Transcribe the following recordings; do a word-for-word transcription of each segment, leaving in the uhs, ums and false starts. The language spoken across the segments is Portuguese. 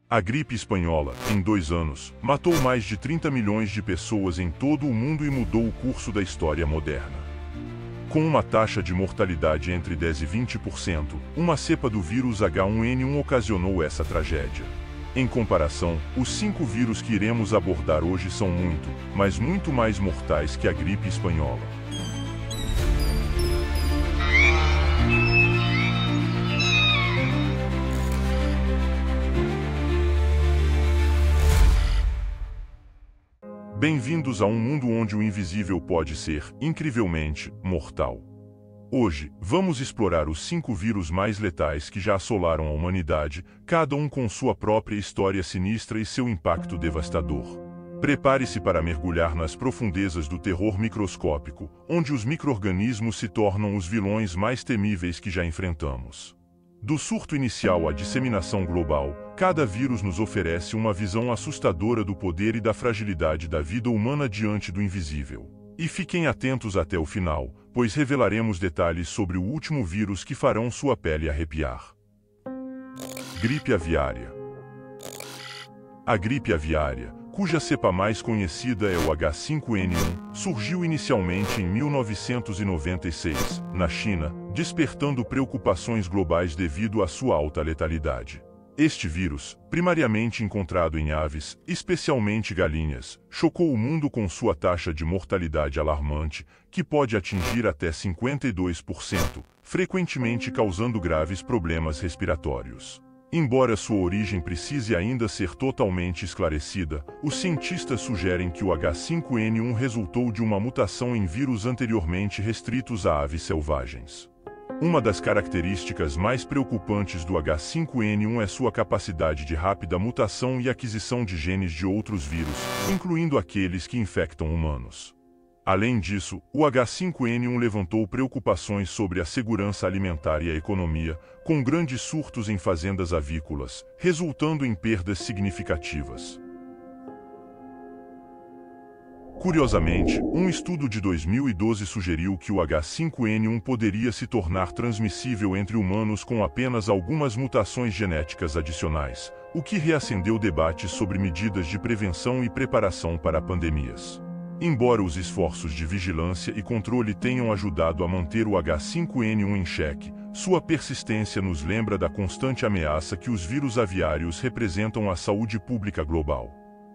A gripe espanhola, em dois anos, matou mais de trinta milhões de pessoas em todo o mundo e mudou o curso da história moderna. Com uma taxa de mortalidade entre dez e vinte por cento, uma cepa do vírus H um N um ocasionou essa tragédia. Em comparação, os cinco vírus que iremos abordar hoje são muito, mas muito mais mortais que a gripe espanhola. Bem-vindos a um mundo onde o invisível pode ser, incrivelmente, mortal. Hoje, vamos explorar os cinco vírus mais letais que já assolaram a humanidade, cada um com sua própria história sinistra e seu impacto devastador. Prepare-se para mergulhar nas profundezas do terror microscópico, onde os micro-organismos se tornam os vilões mais temíveis que já enfrentamos. Do surto inicial à disseminação global, cada vírus nos oferece uma visão assustadora do poder e da fragilidade da vida humana diante do invisível. E fiquem atentos até o final, pois revelaremos detalhes sobre o último vírus que farão sua pele arrepiar. Gripe aviária. A gripe aviária, cuja cepa mais conhecida é o H cinco N um, surgiu inicialmente em mil novecentos e noventa e seis, na China, despertando preocupações globais devido à sua alta letalidade. Este vírus, primariamente encontrado em aves, especialmente galinhas, chocou o mundo com sua taxa de mortalidade alarmante, que pode atingir até cinquenta e dois por cento, frequentemente causando graves problemas respiratórios. Embora sua origem precise ainda ser totalmente esclarecida, os cientistas sugerem que o H cinco N um resultou de uma mutação em vírus anteriormente restritos a aves selvagens. Uma das características mais preocupantes do H cinco N um é sua capacidade de rápida mutação e aquisição de genes de outros vírus, incluindo aqueles que infectam humanos. Além disso, o H cinco N um levantou preocupações sobre a segurança alimentar e a economia, com grandes surtos em fazendas avícolas, resultando em perdas significativas. Curiosamente, um estudo de dois mil e doze sugeriu que o H cinco N um poderia se tornar transmissível entre humanos com apenas algumas mutações genéticas adicionais, o que reacendeu debates sobre medidas de prevenção e preparação para pandemias. Embora os esforços de vigilância e controle tenham ajudado a manter o H cinco N um em xeque, sua persistência nos lembra da constante ameaça que os vírus aviários representam à saúde pública global.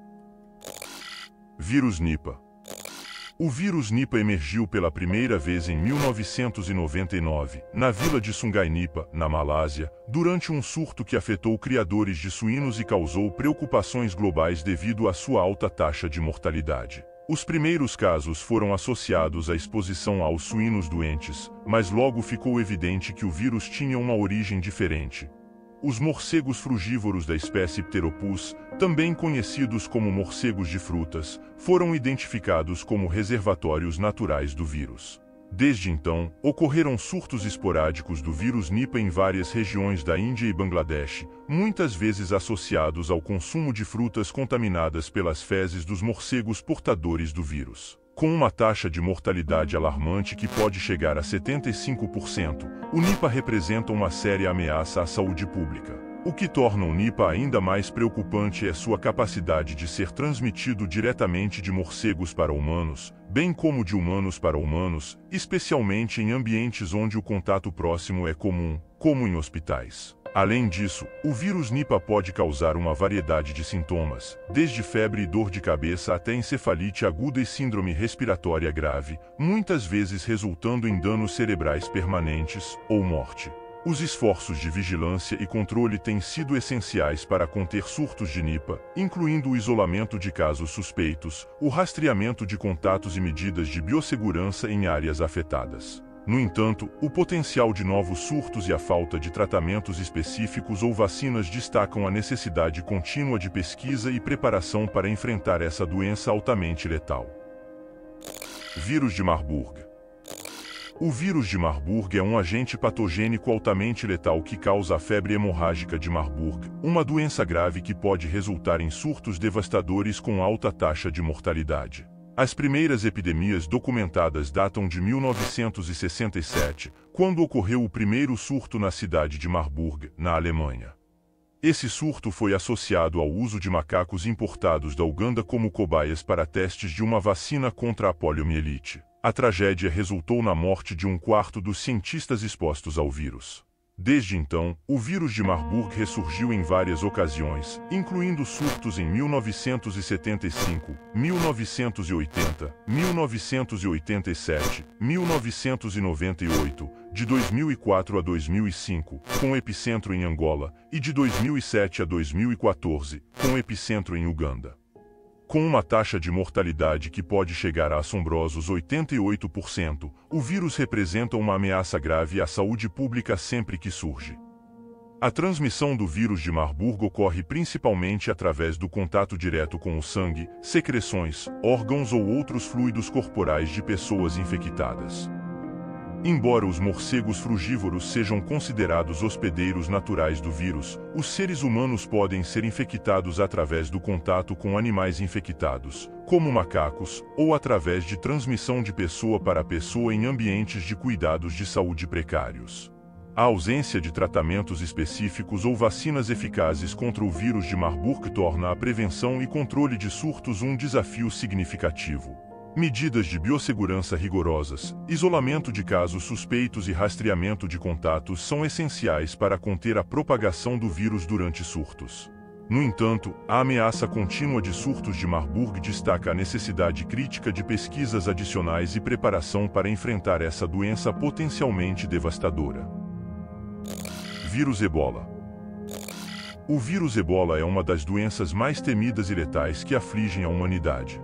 Vírus Nipah. O vírus Nipah emergiu pela primeira vez em mil novecentos e noventa e nove, na vila de Sungai Nipah, na Malásia, durante um surto que afetou criadores de suínos e causou preocupações globais devido à sua alta taxa de mortalidade. Os primeiros casos foram associados à exposição aos suínos doentes, mas logo ficou evidente que o vírus tinha uma origem diferente. Os morcegos frugívoros da espécie Pteropus, também conhecidos como morcegos de frutas, foram identificados como reservatórios naturais do vírus. Desde então, ocorreram surtos esporádicos do vírus Nipah em várias regiões da Índia e Bangladesh, muitas vezes associados ao consumo de frutas contaminadas pelas fezes dos morcegos portadores do vírus. Com uma taxa de mortalidade alarmante que pode chegar a setenta e cinco por cento, o Nipah representa uma séria ameaça à saúde pública. O que torna o Nipah ainda mais preocupante é sua capacidade de ser transmitido diretamente de morcegos para humanos, bem como de humanos para humanos, especialmente em ambientes onde o contato próximo é comum, como em hospitais. Além disso, o vírus Nipah pode causar uma variedade de sintomas, desde febre e dor de cabeça até encefalite aguda e síndrome respiratória grave, muitas vezes resultando em danos cerebrais permanentes ou morte. Os esforços de vigilância e controle têm sido essenciais para conter surtos de Nipah, incluindo o isolamento de casos suspeitos, o rastreamento de contatos e medidas de biossegurança em áreas afetadas. No entanto, o potencial de novos surtos e a falta de tratamentos específicos ou vacinas destacam a necessidade contínua de pesquisa e preparação para enfrentar essa doença altamente letal. Vírus de Marburg. O vírus de Marburg é um agente patogênico altamente letal que causa a febre hemorrágica de Marburg, uma doença grave que pode resultar em surtos devastadores com alta taxa de mortalidade. As primeiras epidemias documentadas datam de mil novecentos e sessenta e sete, quando ocorreu o primeiro surto na cidade de Marburg, na Alemanha. Esse surto foi associado ao uso de macacos importados da Uganda como cobaias para testes de uma vacina contra a poliomielite. A tragédia resultou na morte de um quarto dos cientistas expostos ao vírus. Desde então, o vírus de Marburg ressurgiu em várias ocasiões, incluindo surtos em mil novecentos e setenta e cinco, mil novecentos e oitenta, mil novecentos e oitenta e sete, mil novecentos e noventa e oito, de dois mil e quatro a dois mil e cinco, com epicentro em Angola, e de dois mil e sete a dois mil e quatorze, com epicentro em Uganda. Com uma taxa de mortalidade que pode chegar a assombrosos oitenta e oito por cento, o vírus representa uma ameaça grave à saúde pública sempre que surge. A transmissão do vírus de Marburg ocorre principalmente através do contato direto com o sangue, secreções, órgãos ou outros fluidos corporais de pessoas infectadas. Embora os morcegos frugívoros sejam considerados hospedeiros naturais do vírus, os seres humanos podem ser infectados através do contato com animais infectados, como macacos, ou através de transmissão de pessoa para pessoa em ambientes de cuidados de saúde precários. A ausência de tratamentos específicos ou vacinas eficazes contra o vírus de Marburg torna a prevenção e controle de surtos um desafio significativo. Medidas de biossegurança rigorosas, isolamento de casos suspeitos e rastreamento de contatos são essenciais para conter a propagação do vírus durante surtos. No entanto, a ameaça contínua de surtos de Marburg destaca a necessidade crítica de pesquisas adicionais e preparação para enfrentar essa doença potencialmente devastadora. Vírus Ebola. O vírus Ebola é uma das doenças mais temidas e letais que afligem a humanidade.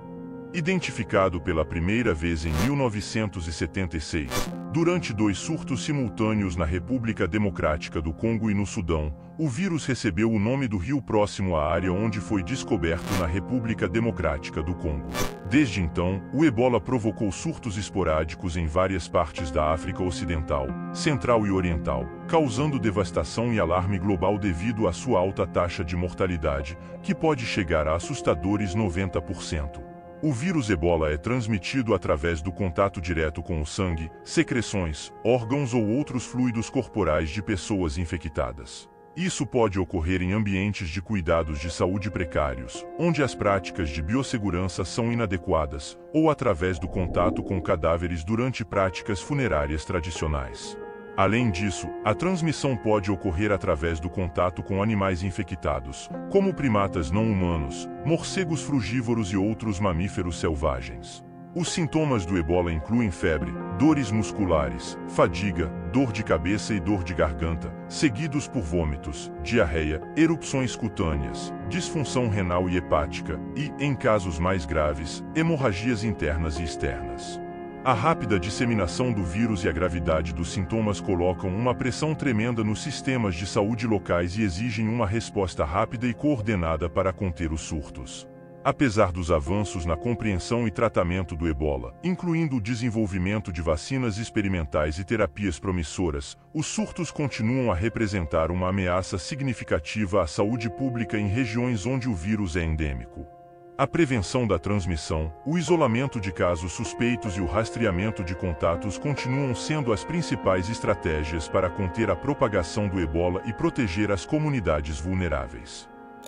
Identificado pela primeira vez em mil novecentos e setenta e seis, durante dois surtos simultâneos na República Democrática do Congo e no Sudão, o vírus recebeu o nome do rio próximo à área onde foi descoberto na República Democrática do Congo. Desde então, o Ebola provocou surtos esporádicos em várias partes da África Ocidental, Central e Oriental, causando devastação e alarme global devido à sua alta taxa de mortalidade, que pode chegar a assustadores noventa por cento. O vírus Ebola é transmitido através do contato direto com o sangue, secreções, órgãos ou outros fluidos corporais de pessoas infectadas. Isso pode ocorrer em ambientes de cuidados de saúde precários, onde as práticas de biossegurança são inadequadas, ou através do contato com cadáveres durante práticas funerárias tradicionais. Além disso, a transmissão pode ocorrer através do contato com animais infectados, como primatas não humanos, morcegos frugívoros e outros mamíferos selvagens. Os sintomas do Ebola incluem febre, dores musculares, fadiga, dor de cabeça e dor de garganta, seguidos por vômitos, diarreia, erupções cutâneas, disfunção renal e hepática e, em casos mais graves, hemorragias internas e externas. A rápida disseminação do vírus e a gravidade dos sintomas colocam uma pressão tremenda nos sistemas de saúde locais e exigem uma resposta rápida e coordenada para conter os surtos. Apesar dos avanços na compreensão e tratamento do Ebola, incluindo o desenvolvimento de vacinas experimentais e terapias promissoras, os surtos continuam a representar uma ameaça significativa à saúde pública em regiões onde o vírus é endêmico. A prevenção da transmissão, o isolamento de casos suspeitos e o rastreamento de contatos continuam sendo as principais estratégias para conter a propagação do Ebola e proteger as comunidades vulneráveis.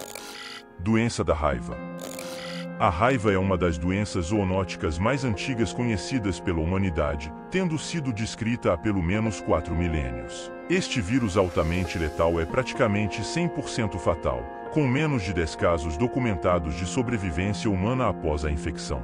Doença da raiva. A raiva é uma das doenças zoonóticas mais antigas conhecidas pela humanidade, tendo sido descrita há pelo menos quatro milênios. Este vírus altamente letal é praticamente cem por cento fatal, com menos de dez casos documentados de sobrevivência humana após a infecção.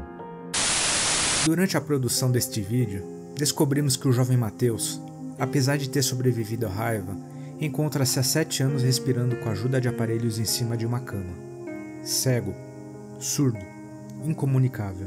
Durante a produção deste vídeo, descobrimos que o jovem Matheus, apesar de ter sobrevivido à raiva, encontra-se há sete anos respirando com a ajuda de aparelhos em cima de uma cama. Cego, surdo, incomunicável.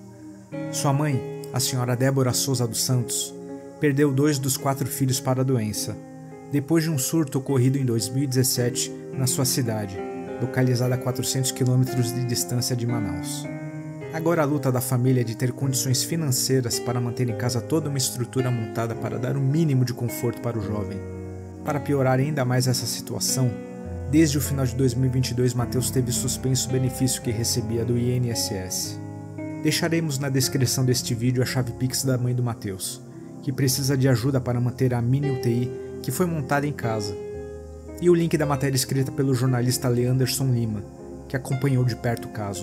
Sua mãe, a senhora Débora Souza dos Santos, perdeu dois dos quatro filhos para a doença, depois de um surto ocorrido em dois mil e dezessete na sua cidade, localizada a quatrocentos quilômetros de distância de Manaus. Agora a luta da família é de ter condições financeiras para manter em casa toda uma estrutura montada para dar o mínimo de conforto para o jovem. Para piorar ainda mais essa situação, desde o final de dois mil e vinte e dois, Matheus teve suspenso o benefício que recebia do I N S S. Deixaremos na descrição deste vídeo a chave Pix da mãe do Matheus, que precisa de ajuda para manter a mini U T I que foi montada em casa. e o link da matéria escrita pelo jornalista Leanderson Lima, que acompanhou de perto o caso.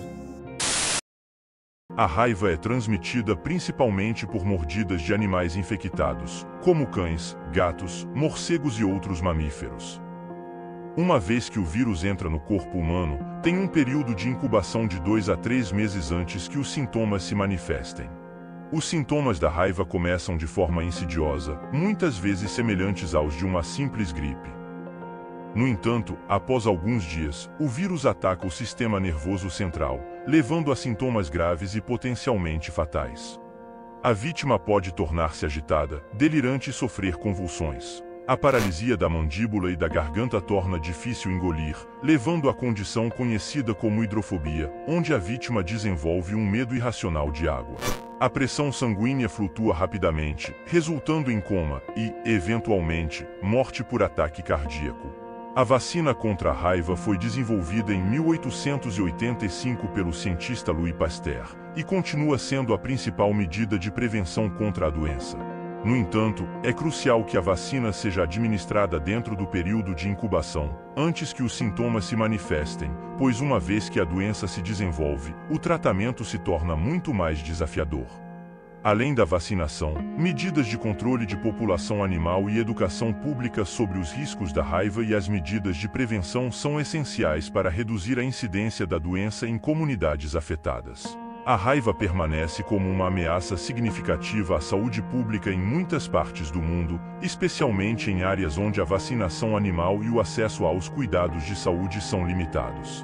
A raiva é transmitida principalmente por mordidas de animais infectados, como cães, gatos, morcegos e outros mamíferos. Uma vez que o vírus entra no corpo humano, tem um período de incubação de dois a três meses antes que os sintomas se manifestem. Os sintomas da raiva começam de forma insidiosa, muitas vezes semelhantes aos de uma simples gripe. No entanto, após alguns dias, o vírus ataca o sistema nervoso central, levando a sintomas graves e potencialmente fatais. A vítima pode tornar-se agitada, delirante e sofrer convulsões. A paralisia da mandíbula e da garganta torna difícil engolir, levando à condição conhecida como hidrofobia, onde a vítima desenvolve um medo irracional de água. A pressão sanguínea flutua rapidamente, resultando em coma e, eventualmente, morte por ataque cardíaco. A vacina contra a raiva foi desenvolvida em mil oitocentos e oitenta e cinco pelo cientista Louis Pasteur, e continua sendo a principal medida de prevenção contra a doença. No entanto, é crucial que a vacina seja administrada dentro do período de incubação, antes que os sintomas se manifestem, pois uma vez que a doença se desenvolve, o tratamento se torna muito mais desafiador. Além da vacinação, medidas de controle de população animal e educação pública sobre os riscos da raiva e as medidas de prevenção são essenciais para reduzir a incidência da doença em comunidades afetadas. A raiva permanece como uma ameaça significativa à saúde pública em muitas partes do mundo, especialmente em áreas onde a vacinação animal e o acesso aos cuidados de saúde são limitados.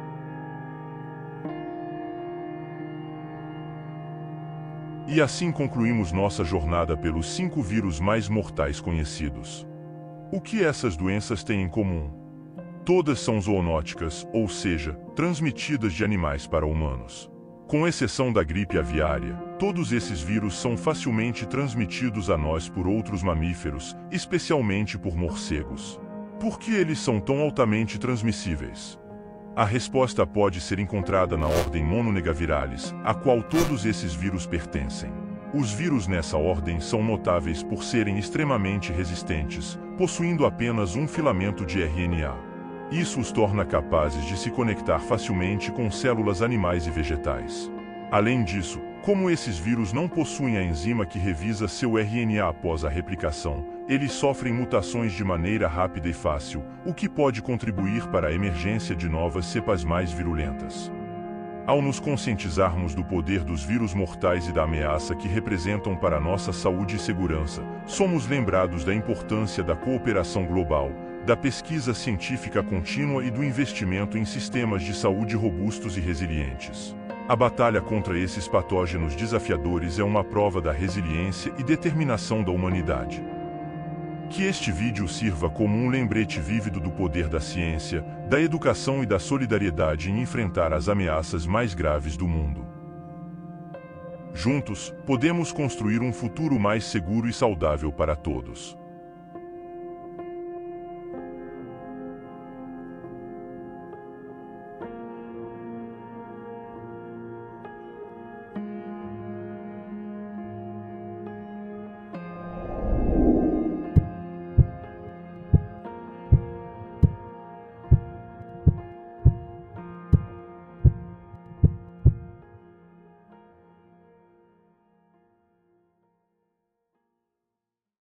E assim concluímos nossa jornada pelos cinco vírus mais mortais conhecidos. O que essas doenças têm em comum? Todas são zoonóticas, ou seja, transmitidas de animais para humanos. Com exceção da gripe aviária, todos esses vírus são facilmente transmitidos a nós por outros mamíferos, especialmente por morcegos. Por que eles são tão altamente transmissíveis? A resposta pode ser encontrada na ordem Mononegavirales, a qual todos esses vírus pertencem. Os vírus nessa ordem são notáveis por serem extremamente resistentes, possuindo apenas um filamento de R N A. Isso os torna capazes de se conectar facilmente com células animais e vegetais. Além disso, como esses vírus não possuem a enzima que revisa seu R N A após a replicação, eles sofrem mutações de maneira rápida e fácil, o que pode contribuir para a emergência de novas cepas mais virulentas. Ao nos conscientizarmos do poder dos vírus mortais e da ameaça que representam para a nossa saúde e segurança, somos lembrados da importância da cooperação global, da pesquisa científica contínua e do investimento em sistemas de saúde robustos e resilientes. A batalha contra esses patógenos desafiadores é uma prova da resiliência e determinação da humanidade. Que este vídeo sirva como um lembrete vívido do poder da ciência, da educação e da solidariedade em enfrentar as ameaças mais graves do mundo. Juntos, podemos construir um futuro mais seguro e saudável para todos.